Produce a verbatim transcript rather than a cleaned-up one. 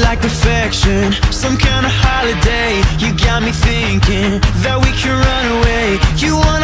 like perfection, some kind of holiday. You got me thinking that we can run away. You want